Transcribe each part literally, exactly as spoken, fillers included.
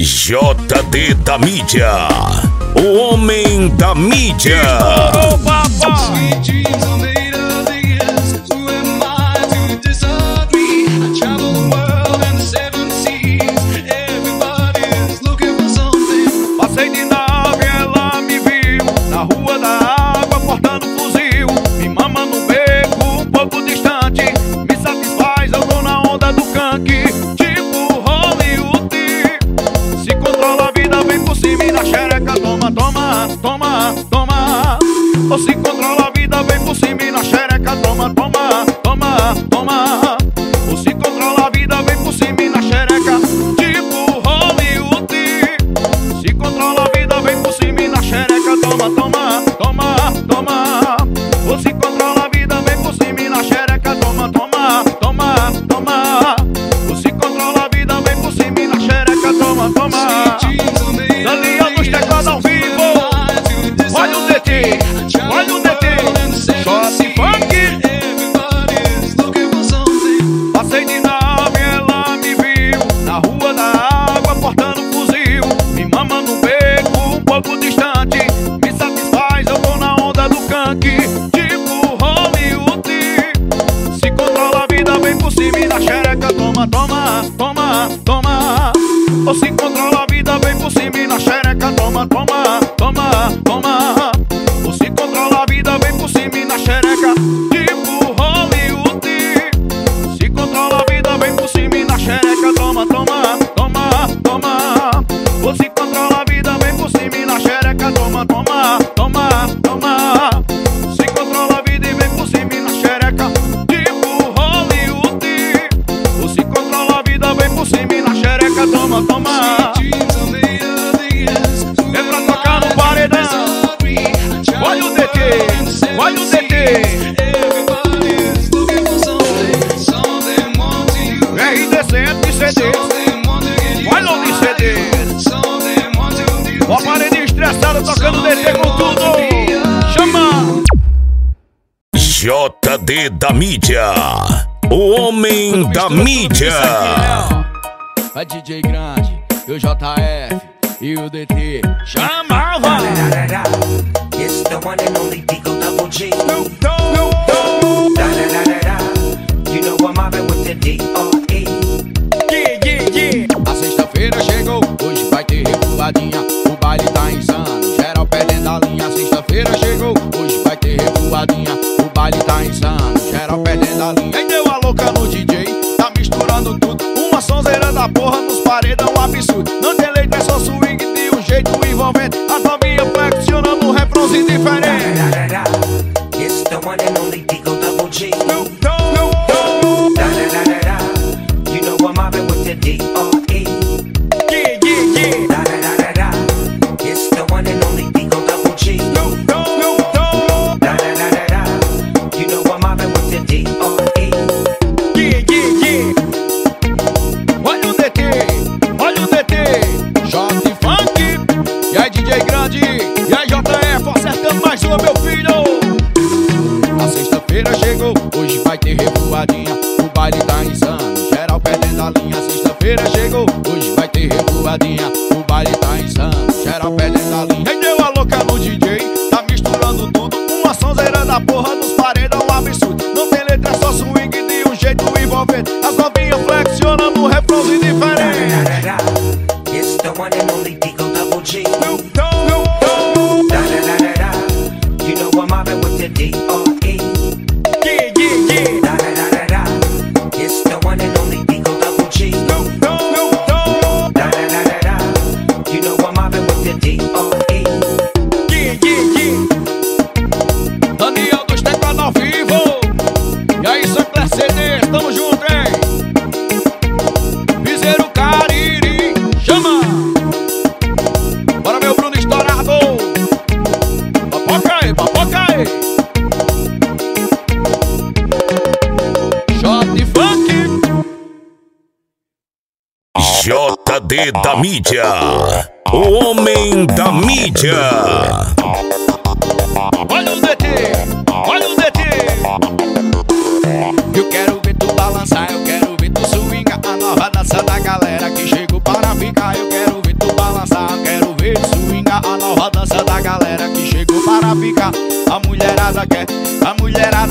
J D da mídia, o homem da mídia. Oh, papai. Passei de nave, ela me viu na rua da água, portando fuzil. Me mama no beco, um pouco distante. Me satisfaz, eu tô na onda do canque, tipo Hollywood. Se controla a vida, vem por cima e na xereca. Toma, toma, toma, toma. Ou se controla a vida, vem por cima e na xereca. Toma, toma, toma, toma. Ou se controla a vida, vem por cima e na xereca, tipo Hollywood. Se controla a vida, vem por cima e na xereca. Toma, toma, toma, toma. Ou se controla a vida, vem por cima e na xereca. Toma, toma, toma, toma. Ou se controla a vida, vem por cima e na xereca. Toma, toma. Daniel dos teclados ao vivo. Olha o D T, olha o D T. Shot Funk. Passei de nave, ela me viu na rua da água, portando fuzil. Me mama no beco, um pouco distante. Me satisfaz, eu tô na onda do canque, tipo Hollywood. Se controla a vida, vem por cima e na xereca. Toma, toma, toma, toma. Ou se controla a vida, vem por cima e na xereca. Toma, toma, toma, toma. Ou se controla a vida, vem por cima e na xereca, tipo Hollywood. Se controla a vida, vem por cima e na xereca. Toma, toma, toma, toma. Ou se controla a vida, vem por cima e na xereca. Toma, toma, toma, toma. Se controla a vida e vem por cima e na xereca, tipo Hollywood. Ou se controla a vida, vem por cima e na xereca. Toma, toma. É pra tocar no paredão. Olha o D T, olha o D T. R D cento C D, olha o C D. O aparelho estressado tocando D T com tudo. Chama J D da mídia, o homem da mídia. a D J Grande, e o J F e o D T. Chama, vai. It's the one and only Digo Double G. Snoop Dogg. Da da da da da. You know I'm mobbing with the D R E. Yeah, yeah, yeah. A sexta-feira chegou, hoje vai ter revoadinha. O baile tá insano, geral perdendo a linha. A sexta-feira chegou, hoje vai ter revoadinha. O baile tá insano, geral perdendo a linha. Quem deu a louca no D J, tá misturando tudo. Uma sonzeira da porra nos paredão absurdo. Não tem leite, é só swing de um jeito envolvente. As novinhas flexionando um refrãozinho diferente. Da da da da. It's the one and only Digo Double G. Snoop Dogg. Da da da da da. You know I'm mobbing with the D R E. Yeah, yeah, yeah. Da da da da da. It's the one and only Digo Double G. Snoop Dogg. Da da da da da. You know I'm mobbing with the D R E. Yeah, yeah, yeah. Olha o D T, olha o D T. Shot Funk. E aí, D J Grande, e aí, J F, acertando mais uma, meu filho. A sexta-feira chegou, hoje vai ter revoadinha. O baile tá insano, geral perdendo a linha. A sexta-feira chegou, hoje vai ter revoadinha. O baile tá insano, geral perdendo a linha. Quem deu a louca no D J, tá misturando tudo. Uma sonzeira da porra nos paredão absurdo. Não tem letra, é só swing de um jeito envolvente. As novinhas flexionando um refrãozinho diferente. Da da da da. It's the one and only Digo Double G. Snoop Dogg. Da da da da da. You know I'm mobbing with the D R E. Yeah, yeah, yeah. Da da da da da. It's the one and only Digo Double G. Snoop Dogg. Da da da da da. You know I'm mobbing with the D R E. Yeah, yeah, yeah. Daniel dos teclados ao vivo. E aí, Sancler C D, tamo junto, hein? Viseiro Cariri, chama. Bora, meu Bruno estourado. Papoca aí, papoca aí. Shot Funk. J D da mídia, o homem da mídia. Olha o D T, olha o D T. Eu quero ver tu balançar, eu quero ver tu swingar. A nova dança da galera que chegou para ficar. Eu quero ver tu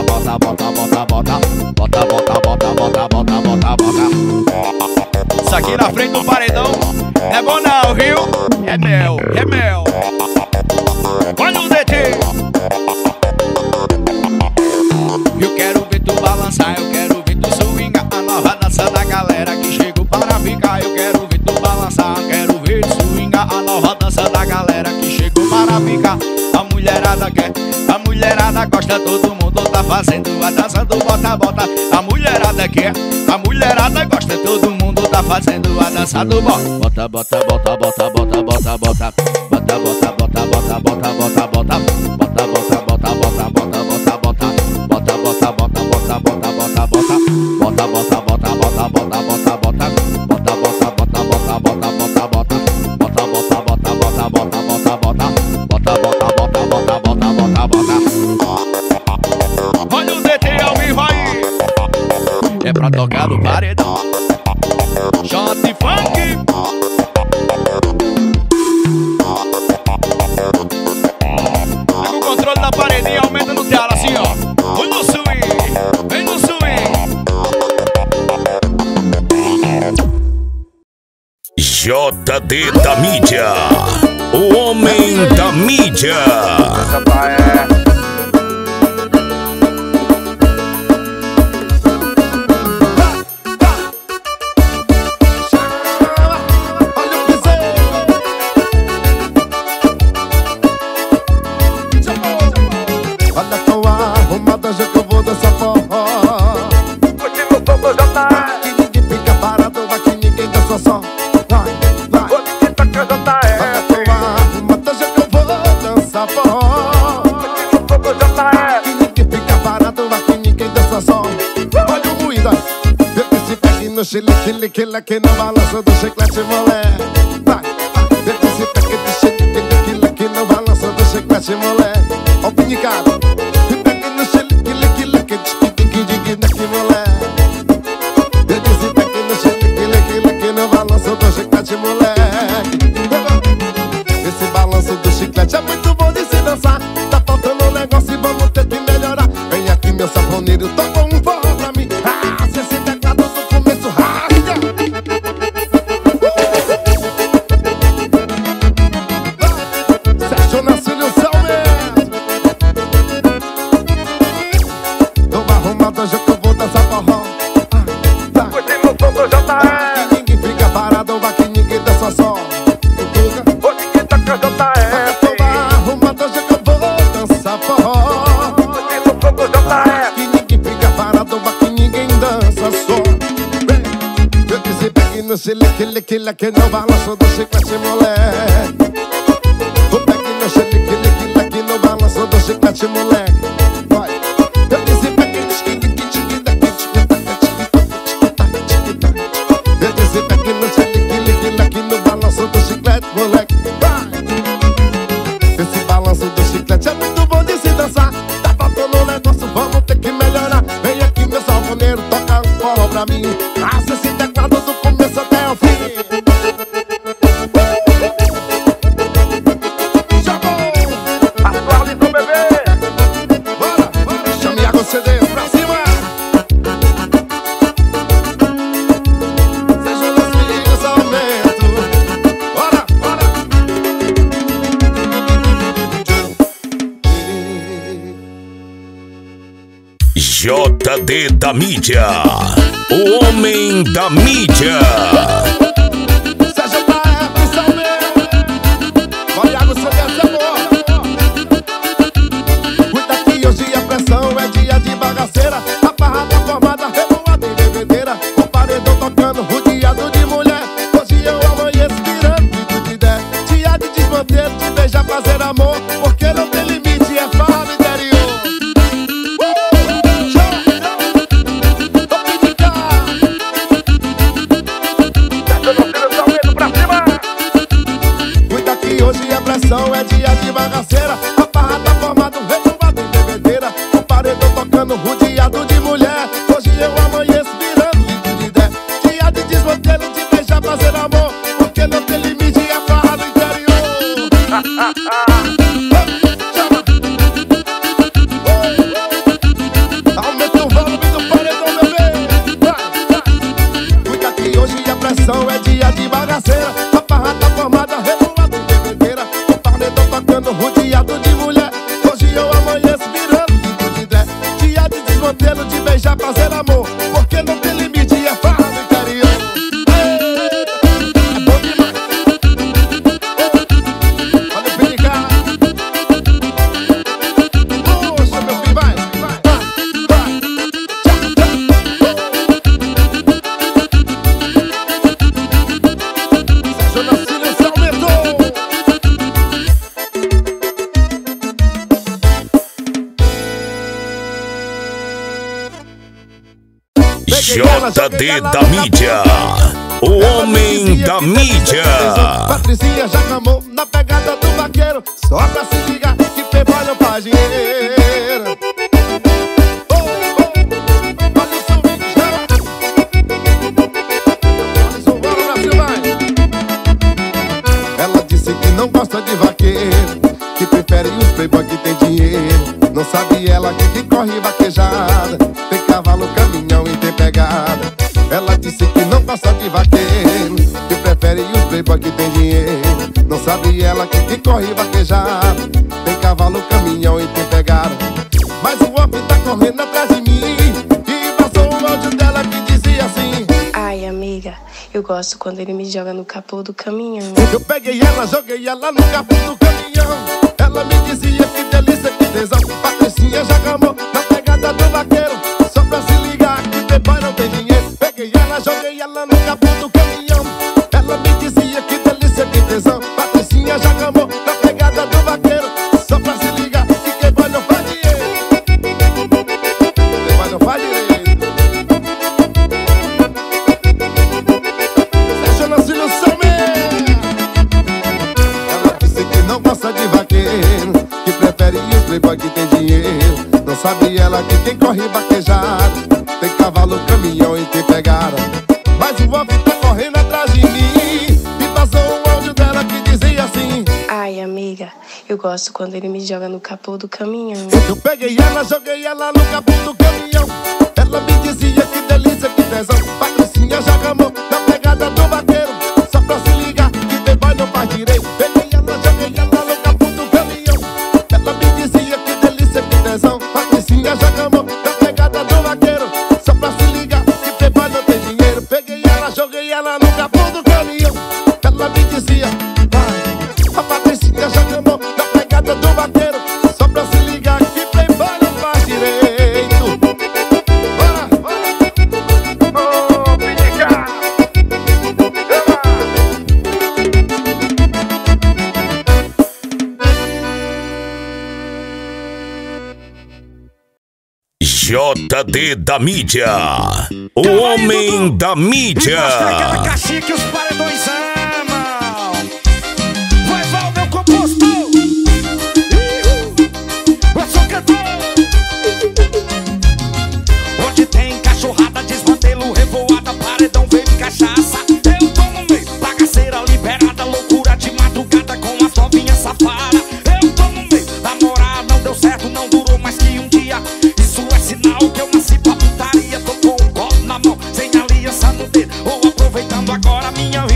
bota, bota, bota, bota, bota, bota, bota, bota, bota, bota, bota. Isso aqui na frente do paredão não é bom não, viu? É mel, é mel. Olha o D T. Eu quero ver tu balançar, eu quero ver tu swingar. A nova dança da galera que chegou para ficar. Eu quero ver tu balançar, quero ver tu swingar. A nova dança da galera que chegou para ficar. A mulherada quer, a mulherada gosta, todo mundo tá fazendo a dança do bota-bota. A mulherada quer, a mulherada gosta, todo mundo tá fazendo a dança do bota. Bota, bota, bota, bota, bota, bota, bota. Bota, bota, bota, bota, bota, bota, bota. Bota, bota, bota, bota, bota, bota, bota. Bota, bota, bota, bota, bota, bota, bota. Bota, bota, bota, bota, bota, bota, bota. Bota, bota, bota, bota, bota, bota, bota. Bota, bota, bota, bota, bota, bota, bota. Bota, bota, bota, bota, bota, bota, bota. Olha o D T ao vivo aí. É pra tocar no paredão. Shot funk. Pega o controle da parede e aumenta no tela assim, ó. Vem no swing, vem no swing. J D da mídia, o homem da mídia. Chilique, lique, lique no balanço do chiclete, moleque. Vai, dentro desse pack de chilique, lique, lique no balanço do chiclete, moleque. Ó o pinicado. Pack no chilique, lique, lique, dique, dique, dique, moleque. Dentro desse pack no chilique, lique, lique no balanço do chiclete, moleque. Esse balanço do chiclete é muito bom de se dançar. Tá faltando um negócio e vamos ter que melhorar. Vem aqui, meu safoneiro, toca um forró pra mim. Ah, se esse teclado do começo rasga. Sérgio Nascimento, Salmento. Tô arrumado, hoje que eu vou dançar forró. Tá. Aqui ninguém fica parado, aqui ninguém dança só. Tô arrumado, hoje que eu vou dançar forró. Aqui ninguém fica parado, aqui ninguém dança só. Eu disse pegue no chilique, lique, lique no balanço do chiclete, moleque. Vou pegue no chilique, lique, lique no balanço do chiclete, moleque. Vai. Eu disse pegue no chilique, lique, eu disse pegue no chilique, lique, lique no balanço do chiclete, moleque. Vai. Esse balanço do chiclete é muito bom de se dançar. Tá faltando um negócio, vamos ter que melhorar. Vem aqui, meu salvoneiro, toca um forró pra mim. Passa esse teclado do começo até o fim. Chamou! Atualizou, bebê. Bora, bora, chame a C D pra cima. Seja nos filhos, aumento. Bora, bora. J D da mídia, o homem da mídia. Sérgio Praia, Salmento. Variago, C D, amor. Cuida que hoje a pressão é dia de bagaceira. A farra tá formada, revoada e bebedeira. O paredão tocando, rodeado de mulher. Hoje eu amanheço virando grito de ideia. Dia de desmanter, de beijar, fazer amor. Porque não tem limite, é farra do interior. Uh! Show! Tô pedindo. J D da mídia, o homem da mídia. Patricinha já camou na pegada do vaqueiro, só pra se ligar que playboy não faz dinheiro. Oh, oh, olha o som, chama. Olha o som, bora, Brasil, vai. Ela disse que não gosta de vaqueiro, que prefere os playboy que tem dinheiro. Não sabe ela que quem corre vaquejada tem cavalo, caminhão e tem pegada. Ela disse que não gosta de vaqueiro, que prefere os playboy que tem dinheiro. Não sabe ela que quem corre vaquejada tem cavalo, caminhão e tem pegada. Mas o homem tá correndo atrás de mim e passou um áudio dela que dizia assim: ai, amiga, eu gosto quando ele me joga no capô do caminhão. Eu peguei ela, joguei ela no capô do caminhão. Ela me dizia que delícia, que tesão. Patricinha já camou na pegada do vaqueiro, só pra se ligar que playboy não tem dinheiro. Peguei ela, joguei ela no capô do caminhão. Ela me dizia que delícia, que tesão. Patricinha já camou na pegada do vaqueiro, só pra se ligar que playboy não faz dinheiro. Playboy não faz direito. Deixa na solução mesmo. Ela disse que não gosta de vaqueiro, que prefere os playboy que tem dinheiro. Não sabe ela que quem corre vaquejada tem cavalo, caminhão e tem pegada. Mas o homem tá correndo atrás de mim e passou um áudio dela que dizia assim: ai, amiga, eu gosto quando ele me joga no capô do caminhão. eu peguei ela, joguei ela no capô do caminhão. Ela me dizia que delícia, que tesão. Patricinha já camou na pegada do vaqueiro, só pra se ligar que playboy não faz direito. Peguei ela, joguei ela no capô do caminhão. Ela me dizia que delícia, que tesão. Patricinha já camou na pegada do vaqueiro, só pra se ligar que playboy não tem dinheiro. Peguei ela, joguei ela no capô do caminhão. Ela me dizia: vai. A Patricinha já camou na pegada do vaqueiro, só pra se ligar que playboy não faz direito. Bora, bora. Ô, Pinica. J D da mídia, o homem da mídia. Aquela caixinha que os paredões amam. Vai, Val, meu compostor. Eu sou cantor. Onde tem cachorrada, desmantelo, revoada, paredão, veio cachaça. Eu tô no meio, bagaceira liberada, loucura de madrugada com as novinhas safadas. Eu tô no meio, namorar não deu certo, não durou mais que um dia. Isso é sinal que eu nasci pra putaria. Tô com um copo na mão, sem aliança no dedo, ou aproveitando agora minha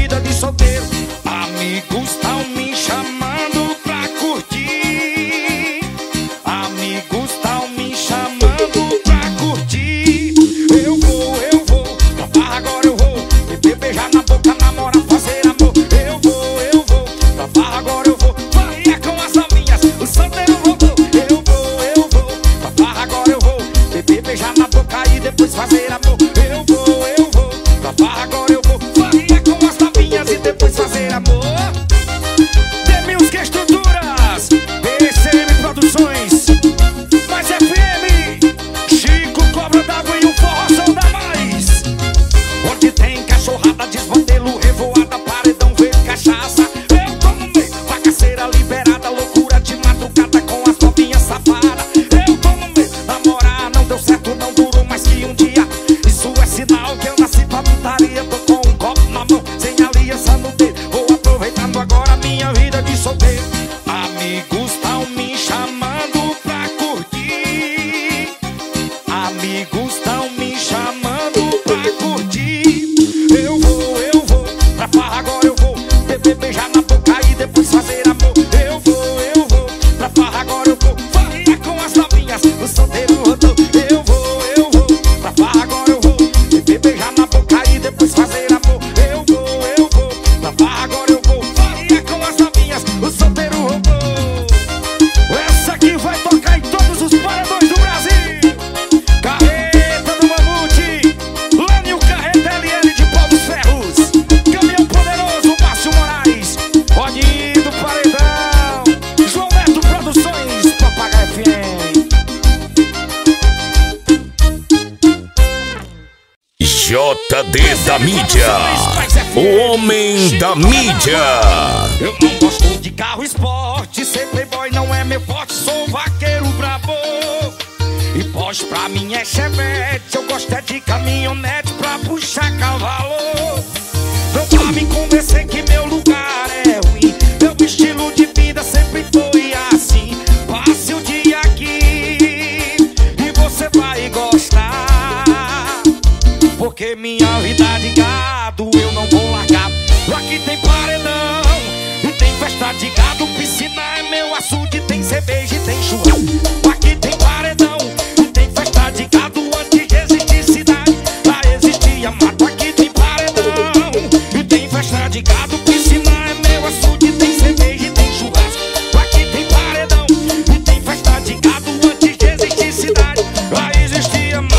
J D da mídia, o homem da mídia. Eu não gosto de carro esporte, ser playboy não é meu forte, sou vaqueiro brabo. E Porsche pra mim é Chevette, eu gosto é de caminhonete pra puxar cavalo. Não pra me convencer que meu lugar é ruim, meu estilo de vida sempre foi assim. Passe o dia aqui e você vai gostar, porque minha vida de gado eu não vou largar. Aqui tem paredão e tem festa de gado, piscina é meu açude, tem cerveja e tem churrasco. Aqui tem paredão e tem festa de gado, antes de existir cidade, lá existia mato. Aqui tem paredão e tem festa de gado, piscina é meu açude, tem cerveja e tem churrasco. Aqui tem paredão e tem festa de gado, antes de existir cidade, lá existia mato.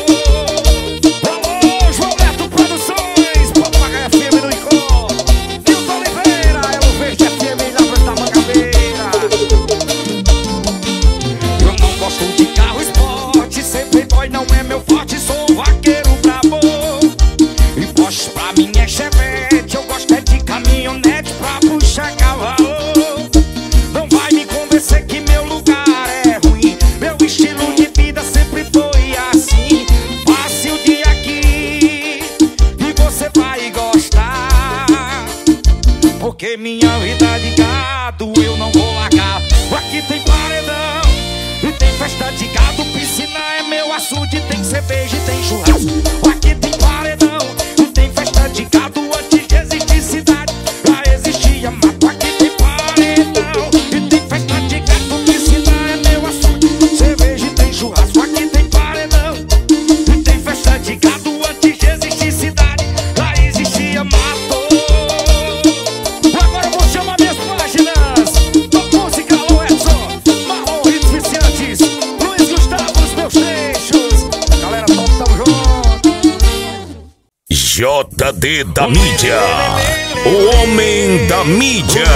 Alô, João Neto Produções, Papagaio F M do Icó, Nilton Oliveira, Elo Verde F M lá pra esta Mangabeira. Eu não gosto de carro esporte, ser playboy não é meu forte, sou vaqueiro brabo. E Porsche pra mim é Chevette, eu gosto é de caminhonete pra puxar cavalo. Não vai me convencer que meu lugar é ruim, meu estilo de vida sempre foi assim. Passe o dia aqui e você vai gostar, porque minha vida de gado eu não vou largar. Aqui tem paredão e tem festa de gado, piscina é meu açude, tem cerveja e tem churrasco. Aqui tem paredão e tem festa de gado, antes de existir cidade, lá existia mato. Aqui tem paredão e tem festa de gado, piscina é meu açude, cerveja e tem churrasco. Aqui tem paredão e tem festa de gado, antes de existir cidade, lá existia mato. Agora eu vou chamar minhas páginas da música, Alô Edson, Marrom Hits Viciantes, Luiz Gustavo, os meus trechos. Galera, top, tamo junto. J D da mídia, o homem da mídia.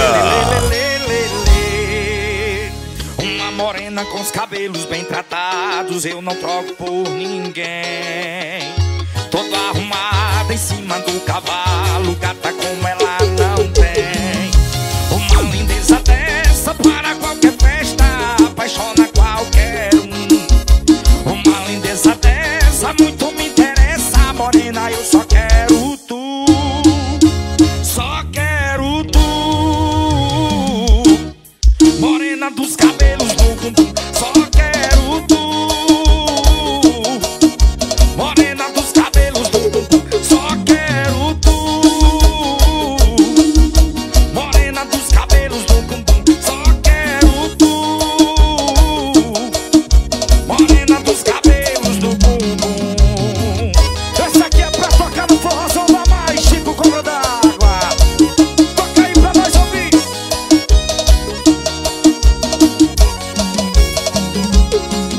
Uma morena com os cabelos bem tratados, eu não troco por ninguém. Toda arrumada em cima do cavalo, gata como ela não tem. Uma lindeza dessa para qualquer festa, apaixona qualquer um. Uma lindeza dessa muito me interessa, morena, eu só quero tu, só quero tu. Morena dos cabelos no bumbum, só quero tu. Morena dos cabelos no bumbum, só quero tu. Morena dos cabelos no bumbum, só quero tu. Morena dos cabelos no bumbum. Essa aqui é pra tocar no forrozão da mais, Chico Cobra d'Água. Toca aí pra nós ouvir.